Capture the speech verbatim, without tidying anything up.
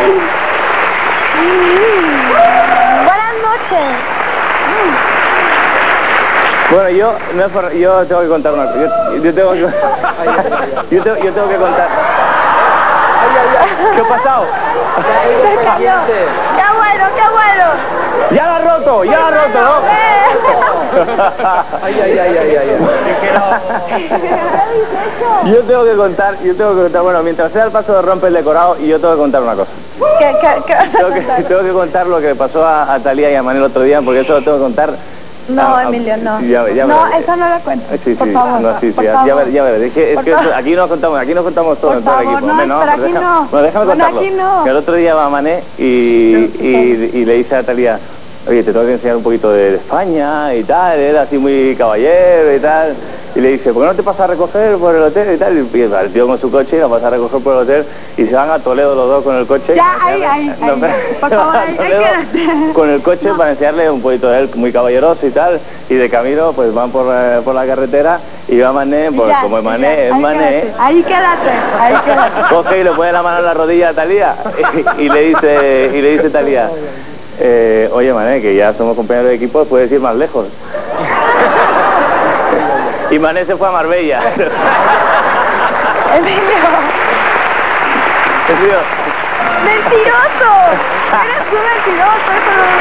Buenas noches. Bueno, yo, no es por- yo tengo que contar una cosa. Yo, yo tengo que... Yo tengo, yo tengo que contar... ¿Qué ha pasado? Se cayó. ¡Qué bueno, qué bueno! ¡Ya la ha roto! ¡Ya la ha roto, ¿no? Ay, ay, ay, ay, ay. Yo tengo que contar, yo tengo que contar, bueno, mientras sea el paso de rompe el decorado, y yo tengo que contar una cosa. ¿Qué, qué, qué vas a Tengo que, contar? tengo que contar lo que le pasó a, a Talía y a Manel el otro día, porque eso lo tengo que contar. No, a- a- Emilio, no. Ya, ya no, verás. eso no lo cuento. Sí, sí, por favor. no, sí, sí, por ya, favor. ya verás, ya verás. Es que, es Por que favor. aquí nos contamos, aquí nos contamos todo Por en todo el favor, equipo. no, Hombre, pero aquí deja- no. Bueno, déjame Bueno, contarlo. aquí no. Que el otro día va Mané y, y, y le dice a Talía, oye, te tengo que enseñar un poquito de España y tal, era así muy caballero y tal. Y le dice, ¿por qué no te pasas a recoger por el hotel y tal? Y el tío con su coche la pasa a recoger por el hotel y se van a Toledo los dos con el coche. Ya, ahí, ahí, No, ahí. pero- Por favor, ahí, ahí Toledo quédate. con el coche para enseñarle un poquito de él, muy caballeroso y tal. Y de camino, pues van por, eh, por la carretera y va Mané, pues Ya, como es ya, Mané, es ahí Mané. quédate, Ahí quédate, ahí quédate. Coge y le pone la mano en la rodilla a Talía y, y le dice y le dice Talía, eh, oye Mané, que ya somos compañeros de equipo, puedes ir más lejos. Y Mané se fue a Marbella. Emilio, Tío, mentiroso. Eres un mentiroso, eso no